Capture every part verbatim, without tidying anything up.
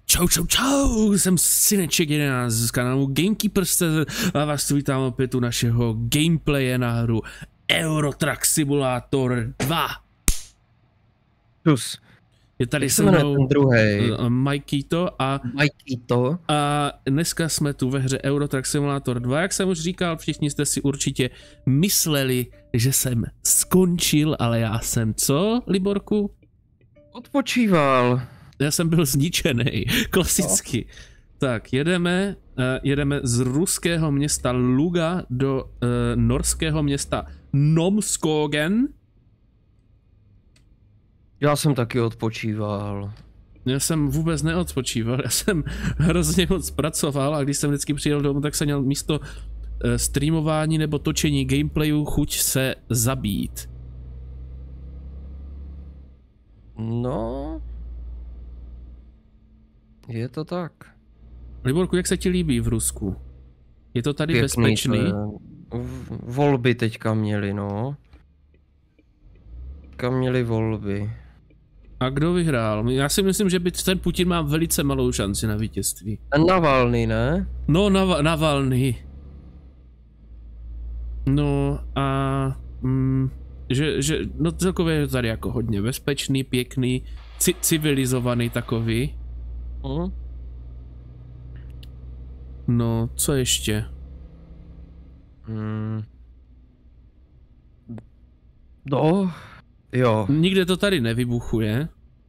Čau, čau, čau, jsem Syneček jedenáct z kanálu Gamekeepers a vás tu vítám opět u našeho gameplaye na hru Euro Truck Simulator dva. Plus. Je tady se mnou Mikeyto a Mikeyto. A dneska jsme tu ve hře Euro Truck Simulator dva. Jak jsem už říkal, všichni jste si určitě mysleli, že jsem skončil, ale já jsem co, Liborku? Odpočíval. Já jsem byl zničený, klasicky. No. Tak, jedeme, uh, jedeme z ruského města Luga do uh, norského města Nomskogen. Já jsem taky odpočíval. Já jsem vůbec neodpočíval, já jsem hrozně moc pracoval a když jsem vždycky přijel domů, tak jsem měl místo uh, streamování nebo točení gameplayu chuť se zabít. No... Je to tak. Liborku, jak se ti líbí v Rusku? Je to tady Pěkný, bezpečný? To je... Volby teďka měli, no. Teďka měli volby. A kdo vyhrál? Já si myslím, že by ten Putin má velice malou šanci na vítězství. A Navalny, ne? No, Nav Navalny. No a... Mm, že, že, no celkově je tady jako hodně bezpečný, pěkný, ci civilizovaný takový. Uh. No, co ještě? Hmm. No, jo. Nikde to tady nevybuchuje.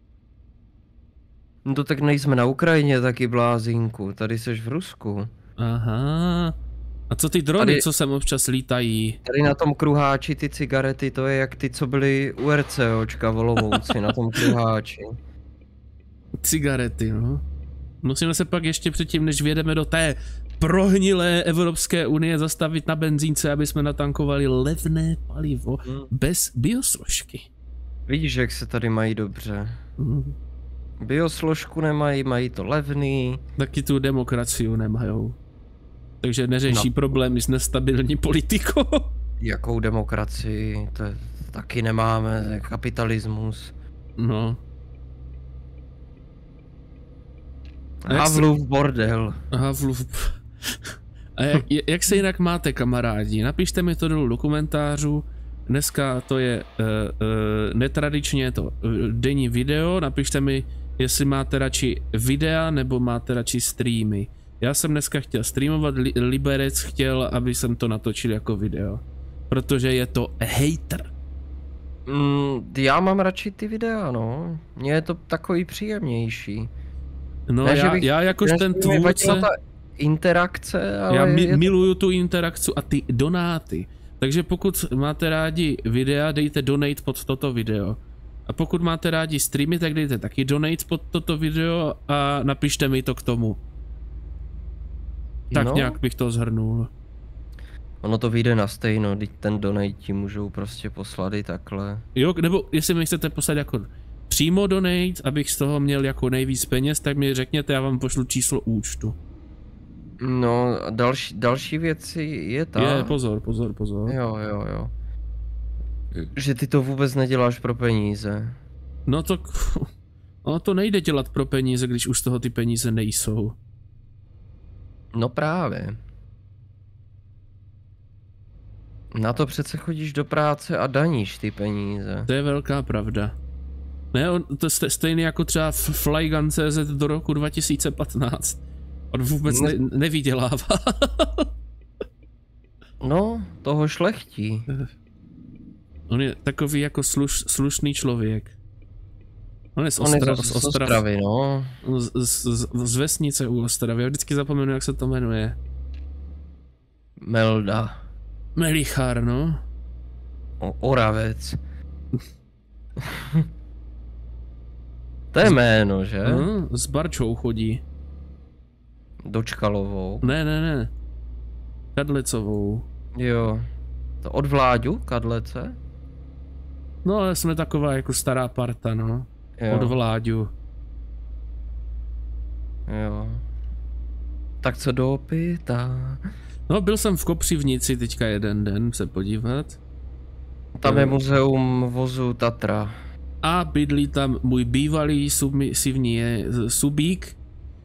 No to tak nejsme na Ukrajině taky, blázinku, tady seš v Rusku. Aha. A co ty drony, tady, co sem občas lítají? Tady na tom kruháči ty cigarety, to je jak ty, co byly u RCOčka v Olomouci, na tom kruháči. Cigarety, no. Musíme se pak ještě předtím, než vjedeme do té prohnilé Evropské unie, zastavit na benzínce, aby jsme natankovali levné palivo hmm. bez biosložky. Vidíš, jak se tady mají dobře. Hmm. Biosložku nemají, mají to levný. Taky tu demokraciu nemajou. Takže neřeší no. problémy s nestabilní politikou. Jakou demokracii? To je, taky nemáme, kapitalismus. No. Havlův bordel. Havlův... A jak, jak se jinak máte, kamarádi? Napište mi to dolů do komentářů. Dneska to je uh, uh, netradičně to uh, denní video. Napište mi, jestli máte radši videa nebo máte radši streamy. Já jsem dneska chtěl streamovat, li Liberec chtěl, aby jsem to natočil jako video. Protože je to hater. Mm, já mám radši ty videa, no. Mně je to takový příjemnější. No ne, já, bych, já jakož ten tvůrce... interakce, ale já mi, to... miluju tu interakci a ty donáty. Takže pokud máte rádi videa, dejte donate pod toto video. A pokud máte rádi streamy, tak dejte taky donate pod toto video a napište mi to k tomu. Tak no. Nějak bych to zhrnul. Ono to vyjde na stejno, teď ten donate ti můžou prostě poslat i takhle. Jo, nebo jestli mi chcete poslat jako přímo donate, abych z toho měl jako nejvíc peněz, tak mi řekněte, já vám pošlu číslo účtu. No, další, další věci je ta... Je, pozor, pozor, pozor. Jo, jo, jo. Že ty to vůbec neděláš pro peníze. No to... No to nejde dělat pro peníze, když už z toho ty peníze nejsou. No právě. Na to přece chodíš do práce a daníš ty peníze. To je velká pravda. Ne, to je stejný jako třeba Flygun tečka cé zet do roku dva tisíce patnáct. On vůbec ne, nevydělává. No, toho šlechtí. On je takový jako sluš, slušný člověk. On je z, On Ostra, je z, z, z Ostravy, no. Z, z, z, z vesnice u Ostravy. Já vždycky zapomenu, jak se to jmenuje. Melda. Melichár, no. O, Oravec. To je jméno, že? Uh, s Barčou chodí. Dočkalovou. Ne, ne, ne. Kadlecovou. Jo. To od Vláďu, Kadlece? No, jsme taková jako stará parta, no. Jo. Od Vláďu. Jo. Tak co do opěta? No, byl jsem v Kopřivnici teďka jeden den se podívat. Tam je muzeum vozu Tatra. A bydlí tam můj bývalý submisivní subík,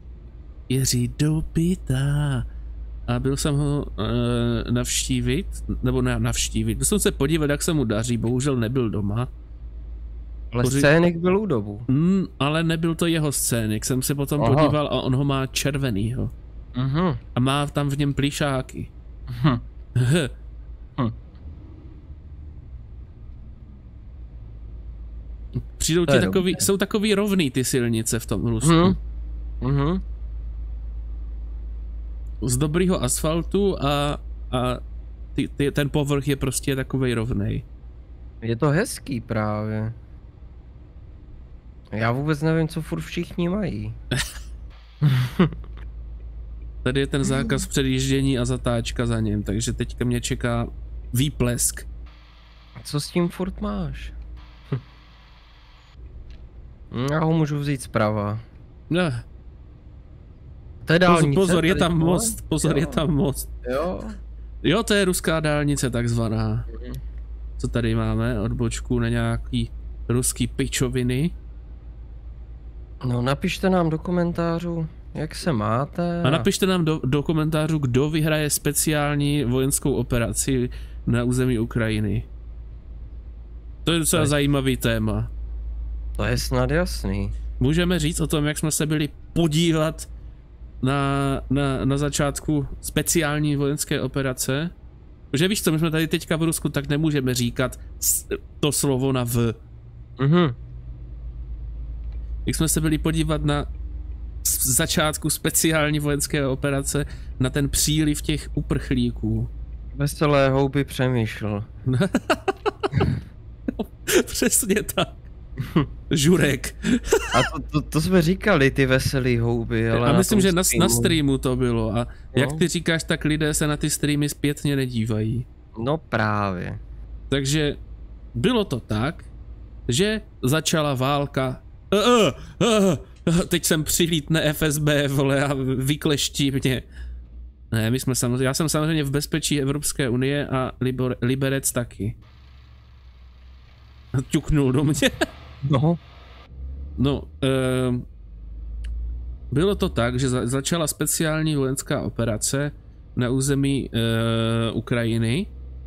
Jiří Dopita. A byl jsem ho uh, navštívit, nebo ne navštívit, byl jsem se podívat, jak se mu daří, bohužel nebyl doma. Ale Poři... scénik byl u dobu. Mm, ale nebyl to jeho scénik, jsem se potom Aha. podíval a on ho má červenýho. Uh-huh. A má tam v něm plíšáky. Uh-huh. uh. Přijdou ti takový, dobré. Jsou takový rovný ty silnice v tom Rusku. Uh-huh. Uh-huh. Z dobrýho asfaltu a, a ty, ty, ten povrch je prostě takovej rovnej. Je to hezký právě. Já vůbec nevím, co furt všichni mají. Tady je ten zákaz předjíždění a zatáčka za ním, takže teďka mě čeká výplesk. A co s tím furt máš? Já ho můžu vzít zprava. Ne. To je dálnice, pozor, pozor je tam most, pozor, jo. je tam most. Jo. Jo, to je ruská dálnice takzvaná. Co tady máme? Odbočku na nějaký ruský pičoviny. No napište nám do komentářů, jak se máte. A napište nám do, do komentářů, kdo vyhraje speciální vojenskou operaci na území Ukrajiny. To je docela to je... zajímavý téma. To je snad jasný. Můžeme říct o tom, jak jsme se byli podívat na, na, na začátku speciální vojenské operace. Protože víš co, my jsme tady teďka v Rusku, tak nemůžeme říkat to slovo na V. Mhm. Jak jsme se byli podívat na začátku speciální vojenské operace, na ten příliv těch uprchlíků. Veselé houby přemýšlel. Přesně tak. Žurek. A to, to, to jsme říkali, ty veselý houby, ale a myslím, že na, streamu. na streamu to bylo. A no. Jak ty říkáš, tak lidé se na ty streamy zpětně nedívají. No právě. Takže bylo to tak, že začala válka. Uh, uh, uh, uh, teď sem přilítne F S B, vole, a vykleští mě. Ne, my jsme samozřejmě, já jsem samozřejmě v bezpečí Evropské unie a Libor, Liberec taky. Ťuknul do mě. No. No, uh, bylo to tak, že za, začala speciální vojenská operace na území uh, Ukrajiny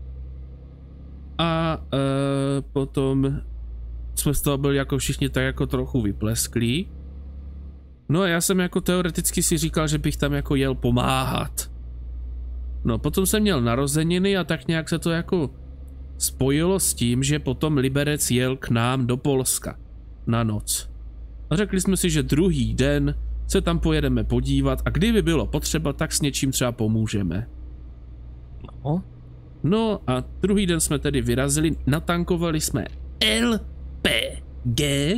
a uh, potom jsme z toho byli jako všichni tak jako trochu vyplesklí. No a já jsem jako teoreticky si říkal, že bych tam jako jel pomáhat. No potom jsem měl narozeniny a tak nějak se to jako spojilo s tím, že potom Liberec jel k nám do Polska na noc. A řekli jsme si, že druhý den se tam pojedeme podívat a kdyby bylo potřeba, tak s něčím třeba pomůžeme. No. No a druhý den jsme tedy vyrazili, natankovali jsme L P G.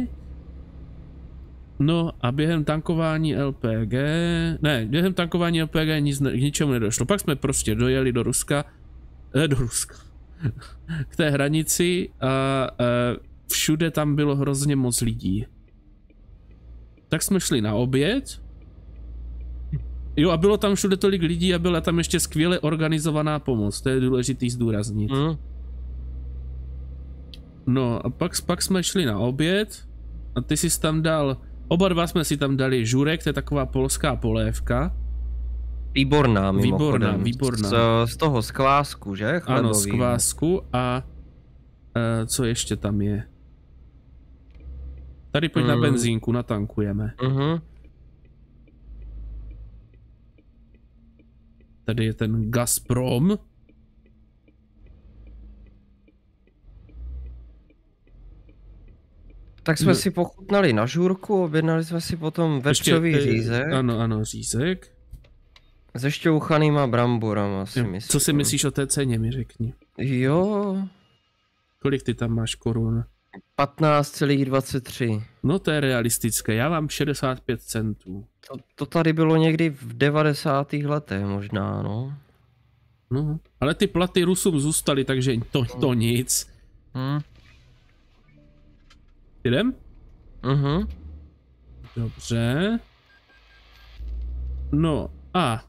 No a během tankování L P G, ne, během tankování L P G nic ne, k ničemu nedošlo. Pak jsme prostě dojeli do Ruska, eh, do Ruska, k té hranici a eh, všude tam bylo hrozně moc lidí. Tak jsme šli na oběd. Jo a bylo tam všude tolik lidí a byla tam ještě skvěle organizovaná pomoc, to je důležitý zdůraznit. Mm. No a pak, pak jsme šli na oběd a ty jsi tam dal, oba dva jsme si tam dali žurek, to je taková polská polévka. Výborná mimochodem. Výborná, výborná. Z, z toho skvásku, že? Chlebový. Ano, z kvásku a uh, co ještě tam je? Tady pojď mm. na benzínku, natankujeme. Mhm. Tady je ten Gazprom. Tak jsme no. si pochutnali na žurku, objednali jsme si potom vepřový Ještě, řízek. Ano, ano, řízek. Se šťouchanýma bramborama si jo, myslím. Co si myslíš o té ceně, mi řekni. Jo. Kolik ty tam máš korun? patnáct celá dvacet tři. No to je realistické, já mám šedesát pět centů. To, to tady bylo někdy v devadesátých letech možná, no. No, ale ty platy Rusům zůstaly, takže to, to nic. Hmm. Jdem? Mhm. Dobře. No a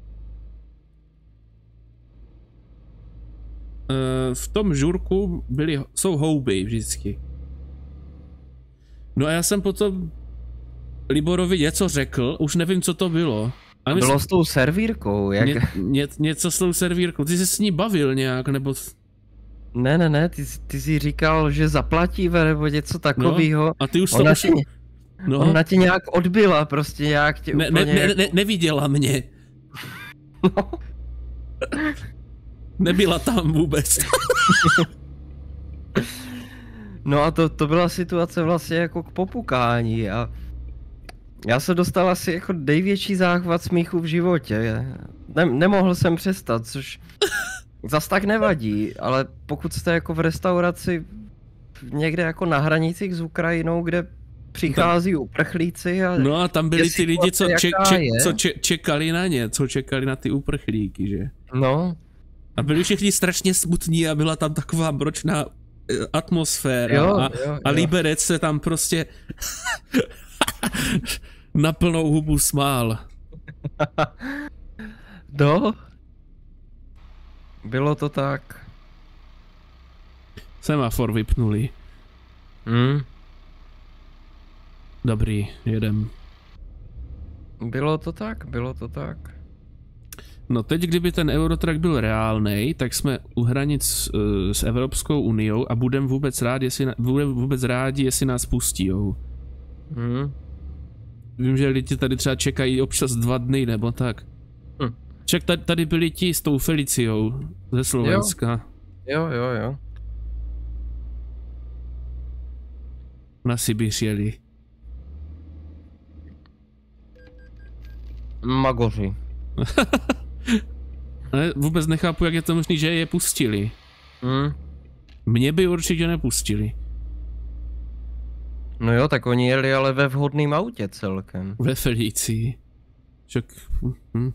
e, v tom žurku byly, jsou houby vždycky. No a já jsem potom Liborovi něco řekl, už nevím, co to bylo. A bylo s tou servírkou, jak... Ně, ně, něco s tou servírkou, ty jsi s ní bavil nějak, nebo... Ne, ne, ne, ty, ty jsi říkal, že zaplatíme, nebo něco takového. No, a ty už to už... Tě, no. Ona tě nějak odbyla, prostě nějak tě ne, úplně... Ne, ne, jako... ne, neviděla mě. No. Nebyla tam vůbec. No a to, to byla situace vlastně jako k popukání a já jsem dostal asi jako největší záchvat smíchu v životě. Ne, nemohl jsem přestat, což zas tak nevadí, ale pokud jste jako v restauraci někde jako na hranicích s Ukrajinou, kde přichází uprchlíci a... No a tam byli ty lidi, co, ček, ček, co če, čekali na ně, co čekali na ty uprchlíky, že? No. A byli všichni strašně smutní a byla tam taková mročná atmosféra jo, a, jo, jo. a Liberec se tam prostě na plnou hubu smál. No. Bylo to tak. Semafor vypnuli. Hmm. Dobrý, jedem. Bylo to tak, bylo to tak. No teď, kdyby ten Eurotrack byl reálnej, tak jsme u hranic uh, s Evropskou uniou a budeme vůbec rádi, jestli, na, budem vůbec rádi, jestli nás pustijou. Hmm. Vím, že lidi tady třeba čekají občas dva dny nebo tak. Hm. Však tady, tady byli ti s tou Feliciou ze Slovenska. Jo, jo, jo. Na Sibiř jeli. Magoři. Ale vůbec nechápu, jak je to možný, že je pustili. Hmm. Mě by určitě nepustili. No jo, tak oni jeli ale ve vhodném autě celkem. Ve Felicii. Však... Hm.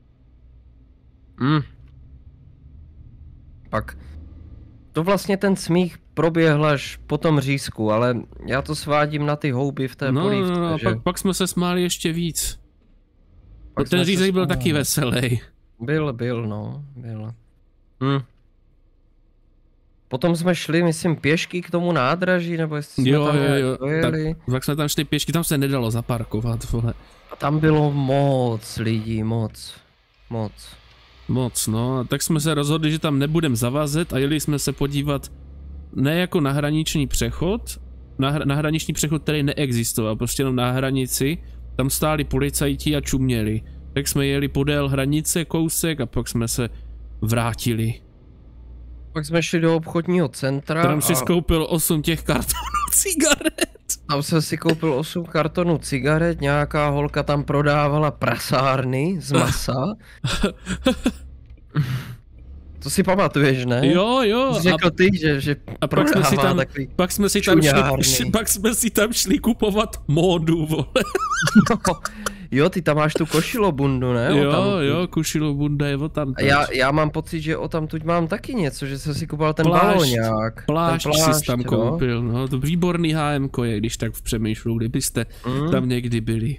Hmm. Pak... To vlastně ten smích proběhl až po tom řízku, ale já to svádím na ty houby v té no, polívce, no, no, že... pak, pak jsme se smáli ještě víc. Pak ten řízek byl smáli. taky veselý. Byl, byl, no, byl. Hm. Potom jsme šli, myslím, pěšky k tomu nádraží, nebo jestli jsme Jo, tam jo, jo, dojeli. tak, tak jsme tam šli pěšky, tam se nedalo zaparkovat, vole. A tam bylo moc lidí, moc, moc. Moc, no, a tak jsme se rozhodli, že tam nebudem zavazet a jeli jsme se podívat ne jako na hraniční přechod, na, na hraniční přechod, který neexistoval, prostě jenom na hranici, tam stáli policajti a čuměli. Tak jsme jeli podél hranice kousek a pak jsme se vrátili. Pak jsme šli do obchodního centra. Tam si a... skoupil osm těch kartonů cigaret. Tam jsem si koupil osm kartonů cigaret, nějaká holka tam prodávala prasárny z masa. To si pamatuješ, ne? Jo, jo. Jsi řekl a, ty, že, že a pak jsme si tam, pak jsme si tam šli, pak jsme si tam šli kupovat módu, vole. No, jo, ty tam máš tu košilobundu, ne? Jo, tam, jo, košilobunda je o tam. Já, já mám pocit, že o tam tuď mám taky něco, že jsem si kupoval ten plášť, balóňák. Plášť, ten plášť jsi tam no. koupil, no, to výborný há emko je, když tak přemýšlel, kdybyste mm. tam někdy byli.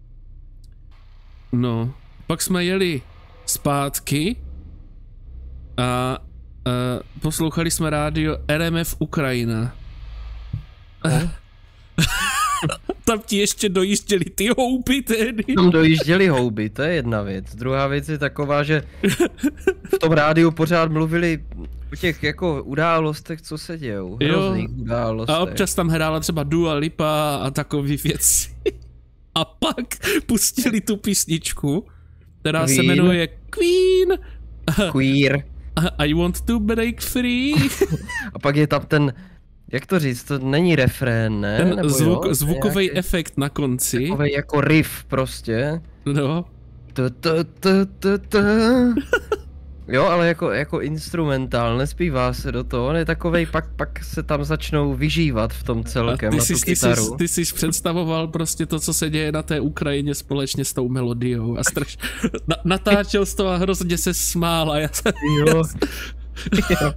No, pak jsme jeli zpátky a, a poslouchali jsme rádio R M F Ukrajina. No. Tam ti ještě dojížděli ty houby tedy. Tam dojížděli houby, to je jedna věc. Druhá věc je taková, že v tom rádiu pořád mluvili o těch jako událostech, co se dějou. Hrozných jo. událostech. A občas tam hrála třeba Dua Lipa a takové věci. A pak pustili tu písničku, která Queen. se jmenuje Queen. Queer. I want to break free. A pak je tam ten, jak to říct, to není refrén, ne? Ten Nebo zvuk, jo? zvukový nějaký, efekt na konci. Takový jako riff prostě. No. Ta, ta, ta, ta, ta. Jo, ale jako, jako instrumentál, nespívá se do toho, on je takovej, pak, pak se tam začnou vyžívat v tom celkem ty na jsi, tu ty kytaru. Jsi, ty jsi představoval prostě to, co se děje na té Ukrajině společně s tou melodiou a straš... Na, natáčel z toho a hrozně se smál a já jsem... Jo. Jo.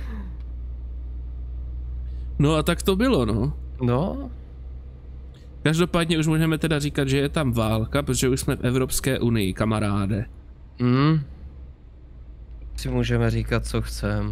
No a tak to bylo, no. No. Každopádně už můžeme teda říkat, že je tam válka, protože už jsme v Evropské unii, kamaráde. Hmm. Si můžeme říkat, co chcem.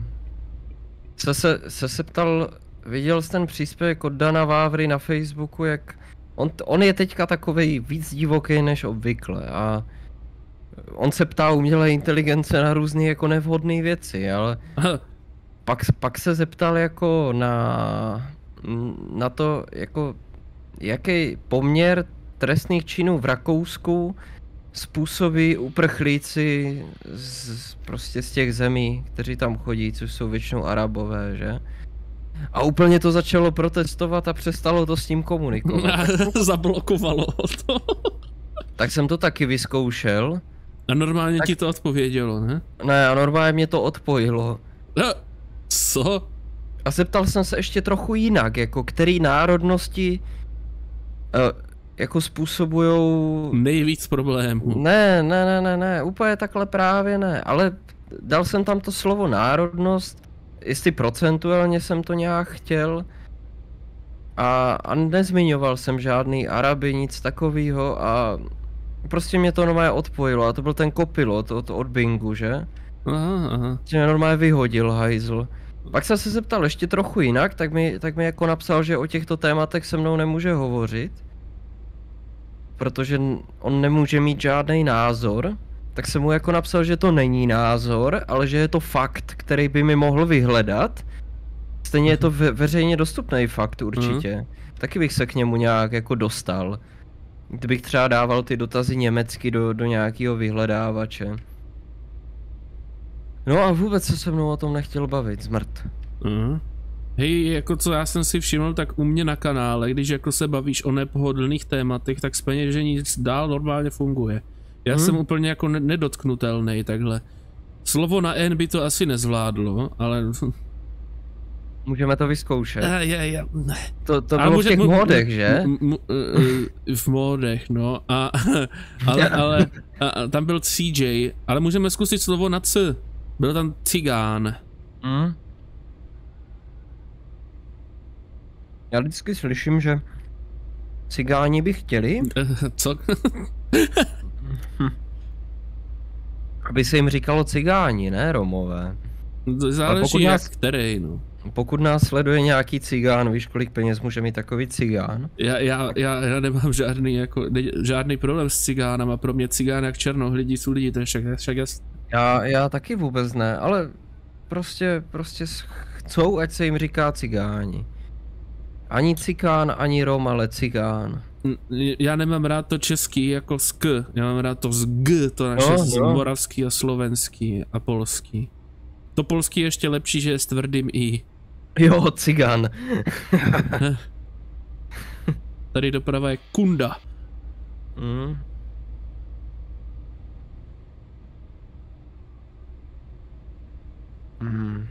Se se, se, se ptal, viděl jsi ten příspěvek od Dana Vávry na Facebooku, jak On, on je teďka takovej víc divoký než obvykle a on se ptá umělé inteligence na různé jako nevhodné věci, ale pak, pak se zeptal jako na, na to, jako jaký poměr trestných činů v Rakousku způsobí uprchlíci z, prostě z těch zemí, kteří tam chodí, což jsou většinou Arabové, že? A úplně to začalo protestovat a přestalo to s tím komunikovat. Zablokovalo to. Tak jsem to taky vyzkoušel. A normálně tak... ti to odpovědělo, ne? Ne, a normálně mě to odpojilo. Co? A zeptal jsem se ještě trochu jinak, jako který národnosti uh, jako způsobujou... Nejvíc problémů. Ne, ne, ne, ne, ne, úplně takhle právě ne, ale dal jsem tam to slovo národnost, jestli procentuálně jsem to nějak chtěl a, a nezmiňoval jsem žádný Araby, nic takového a prostě mě to normálně odpojilo a to byl ten kopilot od, od Bingu, že? Aha, aha. Že mě normálně vyhodil hajzl. Pak jsem se zeptal ještě trochu jinak, tak mi, tak mi jako napsal, že o těchto tématech se mnou nemůže hovořit. Protože on nemůže mít žádný názor. Tak jsem mu jako napsal, že to není názor, ale že je to fakt, který by mi mohl vyhledat. Stejně je to ve, veřejně dostupný fakt určitě. Mm. Taky bych se k němu nějak jako dostal. Kdybych třeba dával ty dotazy německy do, do nějakého vyhledávače. No a vůbec se se mnou o tom nechtěl bavit, zmrt. Mm. Hej, jako co já jsem si všiml, tak u mě na kanále, když jako se bavíš o nepohodlných tématech, tak zpeněžení dál normálně funguje. Já hmm. jsem úplně jako nedotknutelný takhle. Slovo na N by to asi nezvládlo, ale... Můžeme to vyzkoušet. A, je, je. To, to bylo může, v těch mu, módech, že? M, m, v módech, no. A, ale ale a, a tam byl C J, ale můžeme zkusit slovo na C. Byl tam cigán. Hmm. Já vždycky slyším, že cigáni by chtěli. Co? Aby se jim říkalo cigáni, ne Romové. To záleží jak nás, který, no. Pokud nás sleduje nějaký cigán, víš kolik peněz může mít takový cigán? Já, já, já, já nemám žádný, jako, ne, žádný problém s cigánama, pro mě cigán jak černohlidí jsou lidi, to je však, však jasný. Já, já taky vůbec ne, ale prostě, prostě chcou, ať se jim říká cigáni. Ani cikán, ani Rom, ale cigán. Já nemám rád to český jako z K, já mám rád to z G, to naše no, z no. moravský a slovenský a polský. To polský je ještě lepší, že je s tvrdým I. Jo, cigán. Tady doprava je kunda. Mm. Mm.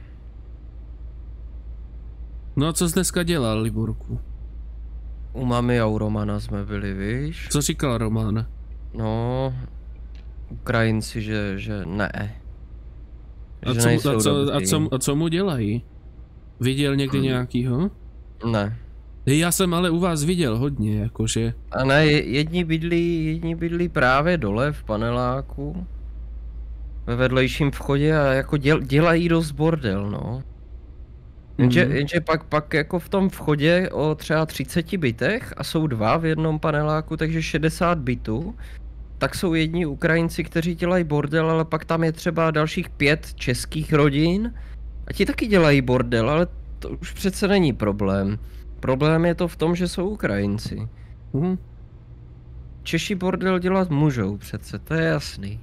No a co jsi dneska dělal, Liborku? U mami a u Romana jsme byli, víš? Co říkal Roman? No, Ukrajinci, že, že ne. A, že co, a, co, a, co, a co mu dělají? Viděl někdy hmm. nějakýho? Ne. Já jsem ale u vás viděl hodně, jakože... A ne, jedni bydlí, jedni bydlí právě dole v paneláku. Ve vedlejším vchodě a jako děl, dělají dost bordel, no. Jenže, mm. jenže pak, pak jako v tom vchodě o třeba třiceti bytech a jsou dva v jednom paneláku, takže šedesát bytů, tak jsou jedni Ukrajinci, kteří dělají bordel, ale pak tam je třeba dalších pět českých rodin a ti taky dělají bordel, ale to už přece není problém. Problém je to v tom, že jsou Ukrajinci. Mm. Češi bordel dělat můžou přece, to je jasný.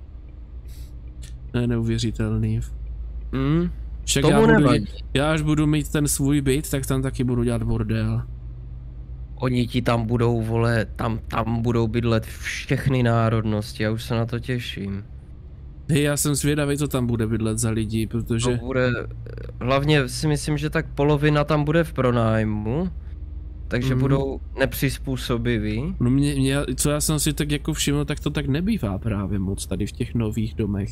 Ne, neuvěřitelný. Mm. Však já, budu, já až budu mít ten svůj byt, tak tam taky budu dělat bordel. Oni ti tam budou, vole, tam, tam budou bydlet všechny národnosti, já už se na to těším. Hej, já jsem zvědavý, co tam bude bydlet za lidi, protože... To bude, hlavně si myslím, že tak polovina tam bude v pronájmu, takže mm. budou nepřizpůsobiví. No mě, mě, co já jsem si tak jako všiml, tak to tak nebývá právě moc tady v těch nových domech.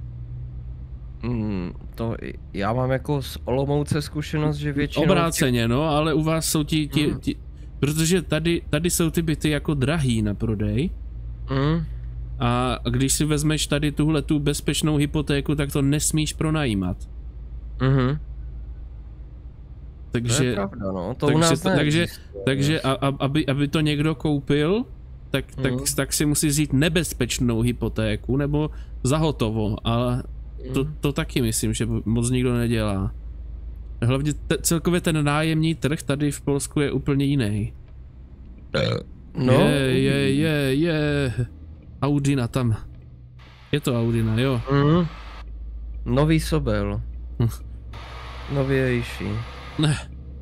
Mm, to já mám jako z Olomouce zkušenost, že většinou... Obráceně, no, ale u vás jsou ti, ti, ti protože tady, tady jsou ty byty jako drahý na prodej. Mm. A když si vezmeš tady tuhle tu bezpečnou hypotéku, tak to nesmíš pronajímat. Mhm. Takže, to je pravda, no. To takže, u nás takže, takže a, a, aby, aby to někdo koupil, tak, mm. tak, tak si musí vzít nebezpečnou hypotéku, nebo zahotovo, ale to, to taky myslím, že moc nikdo nedělá. Hlavně te, celkově ten nájemní trh tady v Polsku je úplně jiný. No. Je, je, je, je. Audina tam. Je to Audina, jo. Mm. Nový Sobel. Hm. Novější. Ne.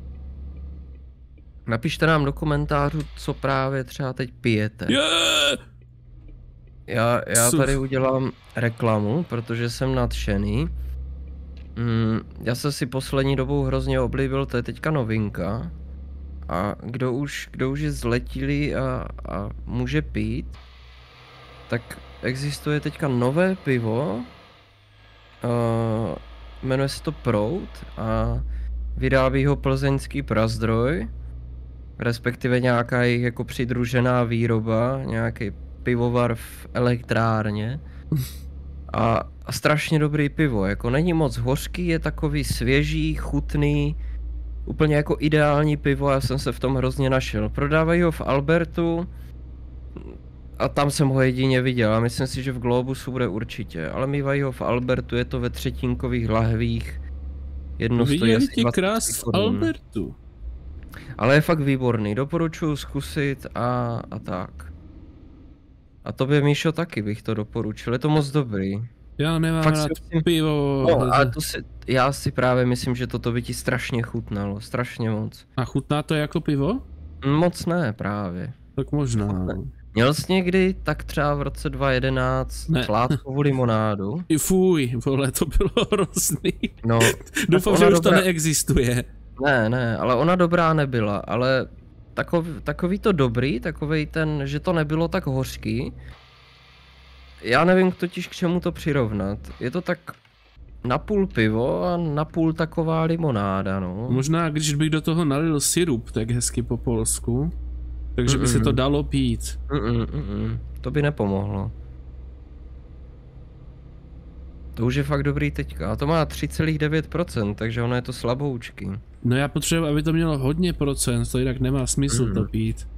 Napište nám do komentářů, co právě třeba teď pijete. Yeah! Já, já tady udělám reklamu, protože jsem nadšený. Mm, já jsem si poslední dobou hrozně oblíbil, to je teďka novinka. A kdo už, kdo už je zletilý a, a může pít, tak existuje teďka nové pivo. Uh, jmenuje se to Proud a vyrábí ho plzeňský Prazdroj. Respektive nějaká jejich jako přidružená výroba, nějaký pivovar v elektrárně. A, a strašně dobrý pivo, jako není moc hořký, je takový svěží, chutný, úplně jako ideální pivo, já jsem se v tom hrozně našel. Prodávají ho v Albertu a tam jsem ho jedině viděl a myslím si, že v Globusu bude určitě, ale mývají ho v Albertu, je to ve třetínkových lahvích. Jedno stojí asi dvacet krás v Albertu. Ale je fakt výborný, doporučuji zkusit a, a tak. A tobě, Míšo, taky bych to doporučil, je to moc dobrý. Já nemám fakt rád myslím... pivo. No, ale to si, já si právě myslím, že toto by ti strašně chutnalo, strašně moc. A chutná to jako pivo? Moc ne, právě. Tak možná. Ne. Měl jsi někdy tak třeba v roce dva tisíce jedenáct sládkovou limonádu? I fuj, vole, to bylo hrozný. No, doufám, že už dobrá... to neexistuje. Ne, ne, ale ona dobrá nebyla, ale takový, takový to dobrý, takovej ten, že to nebylo tak hořký. Já nevím totiž k čemu to přirovnat. Je to tak napůl pivo a napůl taková limonáda, no. Možná, když bych do toho nalil sirup, tak hezky po polsku, takže mm -mm. by se to dalo pít. Mm -mm, mm -mm. To by nepomohlo. To už je fakt dobrý teďka. A to má tři celá devět procent, takže ono je to slaboučky. No já potřebuji, aby to mělo hodně procent, to jinak nemá smysl mm. to pít.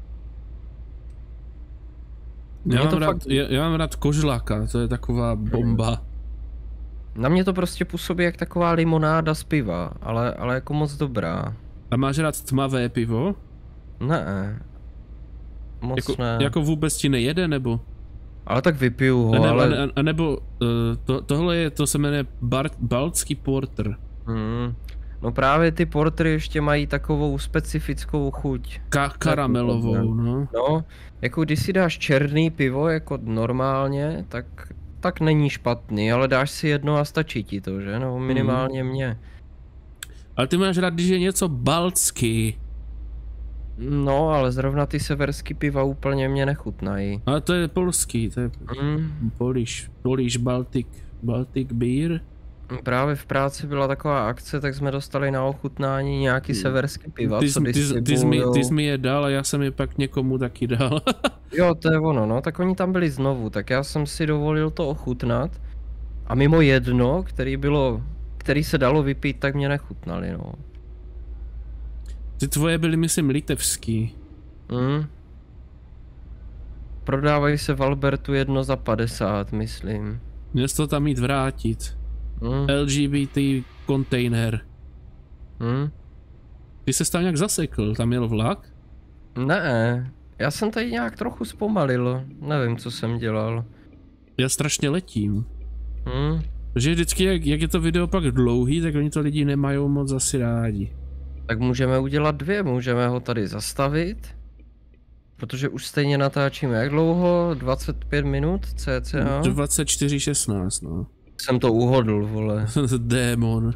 Já mám, rád, fakt... já, já mám rád kožlaka, to je taková bomba. Na mě to prostě působí jak taková limonáda z piva, ale, ale jako moc dobrá. A máš rád tmavé pivo? Ne. Moc jako, ne. Jako vůbec ti nejede, nebo? Ale tak vypiju ho, a ne, ale... A, a nebo, uh, to, tohle je, to se jmenuje Bar, Baltský porter. Hmm. No právě ty portery ještě mají takovou specifickou chuť. Ka karamelovou, no. No, jako když si dáš černý pivo jako normálně, tak, tak není špatný, ale dáš si jedno a stačí ti to, že? No minimálně hmm. mě. Ale ty máš rád, když je něco baltský. No, ale zrovna ty severský piva úplně mě nechutnají. Ale to je polský, to je mm. Polish, Polish Baltic, Baltic beer. Právě v práci byla taková akce, tak jsme dostali na ochutnání nějaký severský piva, ty, co ty, ty, ty, jsi mi, ty jsi mi je dal a já jsem je pak někomu taky dal. Jo, to je ono, no, tak oni tam byli znovu, tak já jsem si dovolil to ochutnat. A mimo jedno, který bylo, který se dalo vypít, tak mě nechutnali, no. Ty tvoje byly, myslím, litevský. Mm. Prodávají se v Albertu jedno za padesát, myslím. Měl jsi to tam jít vrátit. Mm. L G B T kontejner. Mm. Ty se tam nějak zasekl, tam jel vlak? Ne, já jsem tady nějak trochu zpomalil, nevím, co jsem dělal. Já strašně letím. Mm. Protože vždycky, jak, jak je to video pak dlouhý, tak oni to lidi nemají moc asi rádi. Tak můžeme udělat dvě, můžeme ho tady zastavit. Protože už stejně natáčíme jak dlouho? dvacet pět minut cca? dvacet čtyři šestnáct, no. Jsem to uhodl, vole. Démon.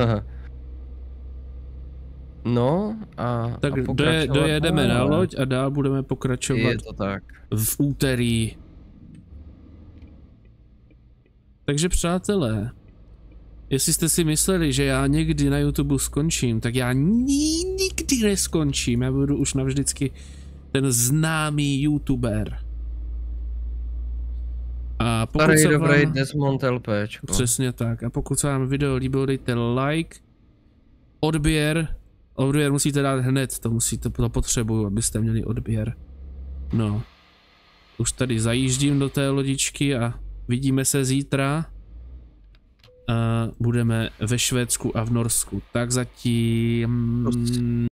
No a, tak a doje, dojedeme na loď a dál budeme pokračovat. Je to tak. V úterý. Takže přátelé, jestli jste si mysleli, že já někdy na YouTube skončím, tak já nikdy neskončím. Já budu už navždycky ten známý YouTuber. A pokud Starý se dobrý vám... Desmond LPčko. Přesně tak. A pokud se vám video líbilo, dejte like, odběr Odběr musíte dát hned, to musíte, to potřebuju, abyste měli odběr. No. Už tady zajíždím do té lodičky a vidíme se zítra. Uh, budeme ve Švédsku a v Norsku. Tak zatím...